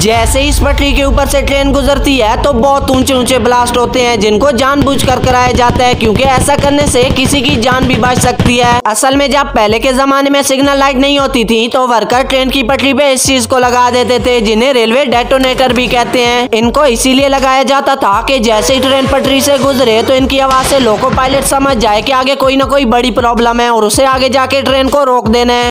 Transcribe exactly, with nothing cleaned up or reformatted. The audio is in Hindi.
जैसे ही इस पटरी के ऊपर से ट्रेन गुजरती है तो बहुत ऊंचे ऊंचे ब्लास्ट होते हैं, जिनको जानबूझकर कराया जाता है, क्योंकि ऐसा करने से किसी की जान भी बच सकती है। असल में जब पहले के जमाने में सिग्नल लाइट नहीं होती थी तो वर्कर ट्रेन की पटरी पे इस चीज को लगा देते थे, जिन्हें रेलवे डेटोनेटर भी कहते हैं। इनको इसीलिए लगाया जाता था कि जैसे ही ट्रेन पटरी से गुजरे तो इनकी आवाज से लोको पायलट समझ जाए कि आगे कोई ना कोई बड़ी प्रॉब्लम है और उसे आगे जाके ट्रेन को रोक देना है।